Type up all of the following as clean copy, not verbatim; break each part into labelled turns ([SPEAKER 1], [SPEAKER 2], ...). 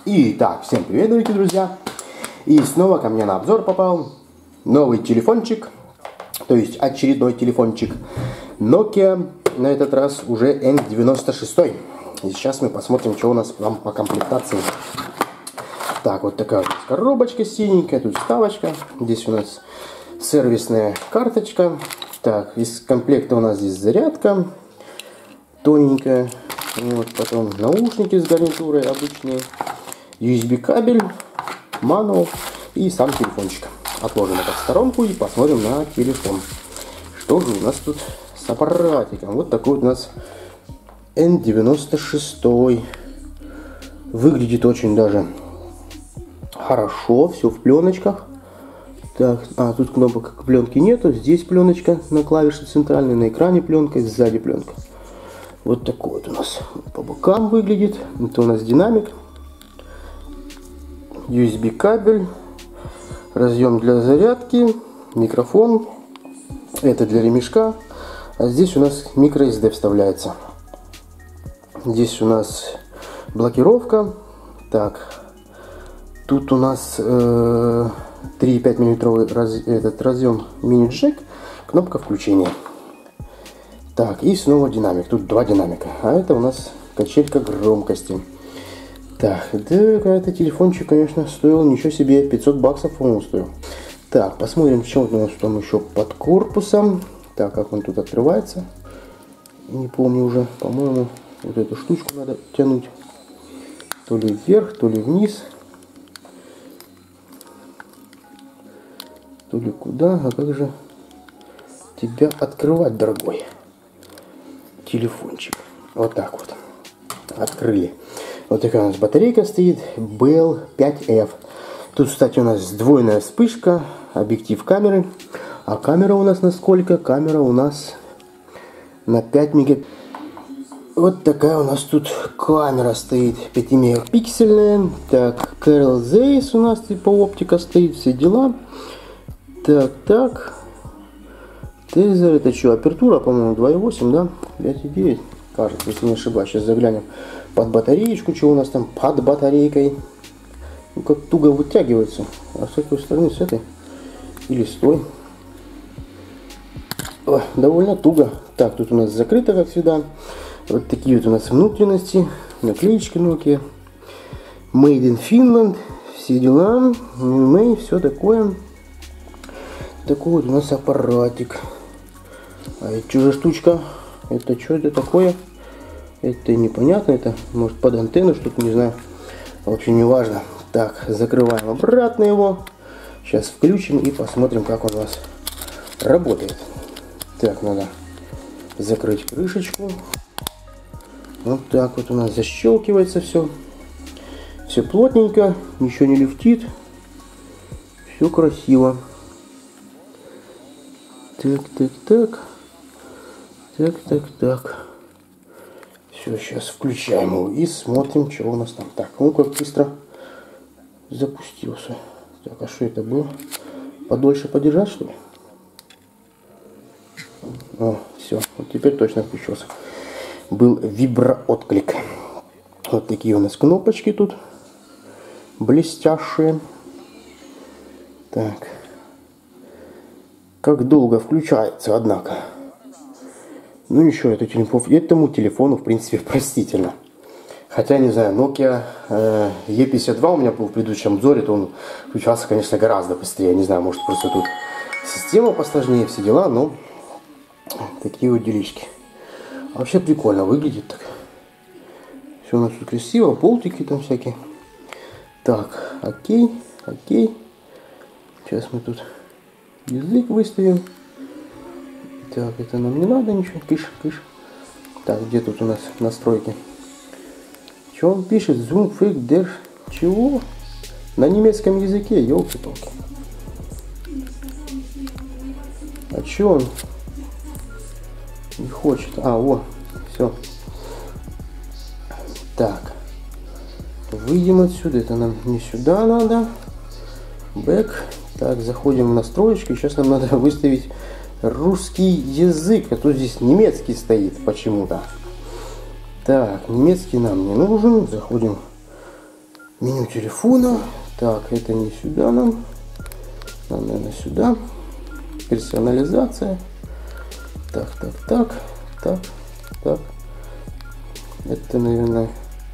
[SPEAKER 1] Итак, всем привет, дорогие друзья! И снова ко мне на обзор попал новый телефончик, то есть очередной телефончик Nokia, на этот раз уже N96. И сейчас мы посмотрим, что у нас там по комплектации. Так, вот такая вот коробочка синенькая, тут вставочка, здесь у нас сервисная карточка. Так, из комплекта у нас здесь зарядка тоненькая, вот, потом наушники с гарнитурой обычные, USB кабель, мануал и сам телефончик. Отложим это в сторонку и посмотрим на телефон. Что же у нас тут с аппаратиком? Вот такой вот у нас N96. Выглядит очень даже хорошо, все в пленочках. Так, тут кнопок пленки нету, здесь пленочка на клавише центральной, на экране пленка, сзади пленка. Вот такой вот у нас по бокам выглядит. Это у нас динамик, USB кабель, разъем для зарядки, микрофон, это для ремешка, а здесь у нас microSD вставляется. Здесь у нас блокировка. Так, тут у нас 3,5 мм этот разъем мини-джек, кнопка включения. Так, и снова динамик. Тут два динамика. А это у нас качелька громкости. Так, да, это телефончик, конечно, стоил ничего себе. 500 баксов, по-моему, стоил. Так, посмотрим, что у нас там еще под корпусом. Так, как он тут открывается. Не помню уже. По-моему, вот эту штучку надо тянуть. То ли вверх, то ли вниз. То ли куда. А как же тебя открывать, дорогой телефончик? Вот так вот. Открыли. Вот такая у нас батарейка стоит. BL5F. Тут, кстати, у нас сдвоенная вспышка. Объектив камеры. А камера у нас на сколько? Камера у нас на 5 мегапикселей. Вот такая у нас тут камера стоит. 5 мегапиксельная. Так, Carl Zeiss у нас типа оптика стоит. Все дела. Так. Тейзер, это что, апертура, по-моему, 2.8, да? 5.9, кажется, если не ошибаюсь. Сейчас заглянем под батареечку, что у нас там под батарейкой. Ну, как туго вытягивается. А с какой стороны, с этой или с той? О, довольно туго. Так, тут у нас закрыто, как всегда. Вот такие вот у нас внутренности. Наклеечки Nokia. Made in Finland. Все дела. Все такое. Такой вот у нас аппаратик. А это что за штучка? Это что это такое? Это непонятно. Это может под антенну что-то, не знаю. Вообще не важно. Так, закрываем обратно его. Сейчас включим и посмотрим, как он у нас работает. Так, надо закрыть крышечку. Вот так вот у нас защелкивается все. Все плотненько, ничего не люфтит. Все красиво. Так. Все, сейчас включаем его и смотрим, что у нас там. Так, ну как быстро запустился. Так, а что это было? Подольше подержать, что ли? О, все, вот теперь точно включился. Был виброотклик. Вот такие у нас кнопочки тут блестящие. Так. Как долго включается, однако. Ну ничего, этому телефону, в принципе, простительно. Хотя, не знаю, Nokia E52 у меня был в предыдущем обзоре, то он включался, конечно, гораздо быстрее. Не знаю, может, просто тут система посложнее, все дела, но такие вот делишки. А вообще прикольно выглядит так. Все у нас тут красиво, болтики там всякие. Так, окей. Сейчас мы тут язык выставим. Так, это нам не надо ничего. Кыш. Так, где тут у нас настройки? Что он пишет? Zoom Freak der... Чего? На немецком языке, елки-палки. А че он не хочет? Во, все. Так. Выйдем отсюда. Это нам не сюда надо. Back. Так, заходим в настройки. Сейчас нам надо выставить русский язык, а то здесь немецкий стоит почему-то. Так, немецкий нам не нужен. Заходим Меню телефона. Так, это не сюда нам. Нам, наверное, сюда. Персонализация. Так. Это, наверное,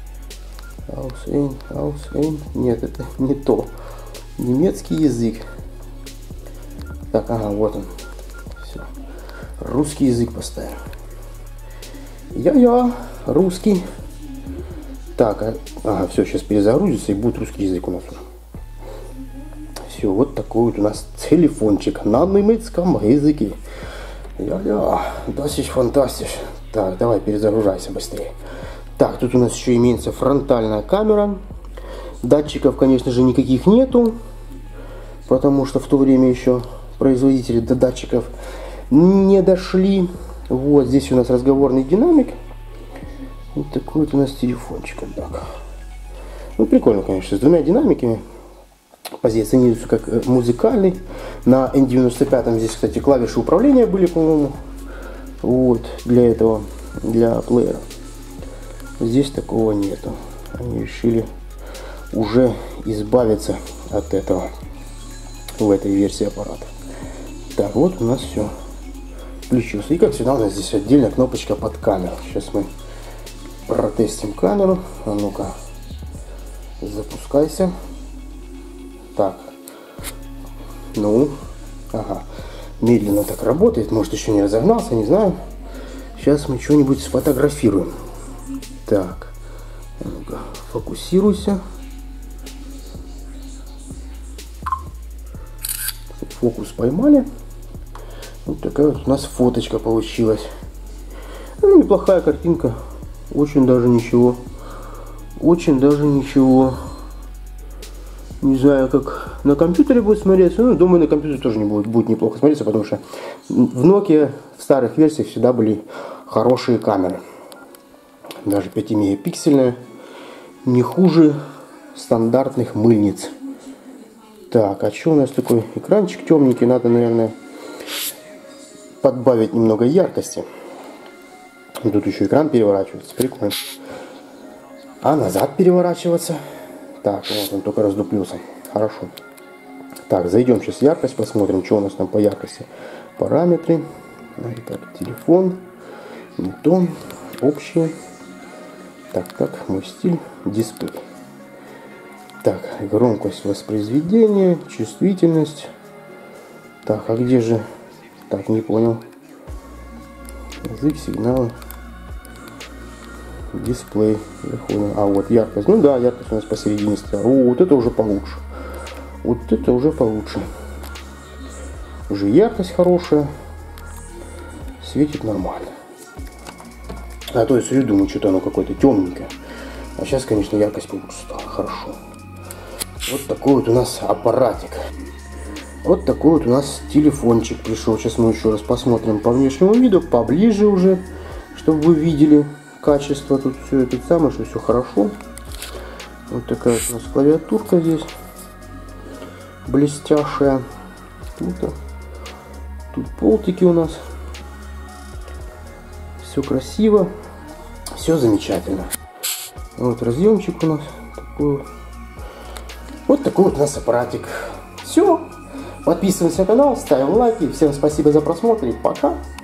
[SPEAKER 1] Ausein. Нет, это не то. Немецкий язык. Так, ага, вот он. Все. Русский язык поставим. Я русский. Так, ага, все, сейчас перезагрузится и будет русский язык у нас уже. Все, вот такой вот у нас телефончик на немецком языке. Das ist fantastisch. Так, давай перезагружайся быстрее. Так, тут у нас еще имеется фронтальная камера. Датчиков, конечно же, никаких нету, потому что в то время еще производители до датчиков не дошли. Вот здесь у нас разговорный динамик. Вот такой вот у нас телефончик. Так. Ну, прикольно, конечно, с двумя динамиками. Позиционируется как музыкальный. На N95 здесь, кстати, клавиши управления были, по-моему. Вот, для этого, для плеера. Здесь такого нету. Они решили уже избавиться от этого в этой версии аппарата. Так, вот у нас все включился. И как всегда у нас здесь отдельная кнопочка под камеру. Сейчас мы протестим камеру. А ну-ка, запускайся. Так, ну, ага, медленно так работает, может еще не разогнался, не знаю. Сейчас мы что-нибудь сфотографируем. Так, ну-ка, фокусируйся. Фокус поймали. Вот такая вот у нас фоточка получилась. Ну, неплохая картинка, очень даже ничего. Очень даже ничего. Не знаю, как на компьютере будет смотреться. Ну, думаю, на компьютере тоже не будет неплохо смотреться, потому что в Nokia в старых версиях всегда были хорошие камеры. Даже 5-мегапиксельная. Не хуже стандартных мыльниц. Так, а что у нас такой экранчик темненький? Надо, наверное, подбавить немного яркости. Тут еще экран переворачивается. Прикольно. А назад переворачиваться. Так, вот он только раздуплился. Хорошо. Так, зайдем сейчас в яркость, посмотрим, что у нас там по яркости. Параметры. Так, телефон. Не то. Общие. Так, мой стиль. Дисплей. Так, громкость воспроизведения. Чувствительность. Так, а где же... Так, не понял. Язык, сигналы. Дисплей. А вот яркость. Ну да, яркость у нас посередине стояла. О, вот это уже получше. Вот это уже получше. Уже яркость хорошая. Светит нормально. А то я смотрю, думаю, что-то оно какое-то темненькое. А сейчас, конечно, яркость получше стала. Хорошо. Вот такой вот у нас аппаратик. Вот такой вот у нас телефончик пришел. Сейчас мы еще раз посмотрим по внешнему виду, поближе уже, чтобы вы видели качество. Тут все это самое, что все хорошо. Вот такая вот у нас клавиатурка здесь. Блестящая. Тут полтики у нас. Все красиво. Все замечательно. Вот разъемчик у нас такой. Вот такой вот у нас аппаратик. Все. Подписываемся на канал, ставим лайки. Всем спасибо за просмотр и пока.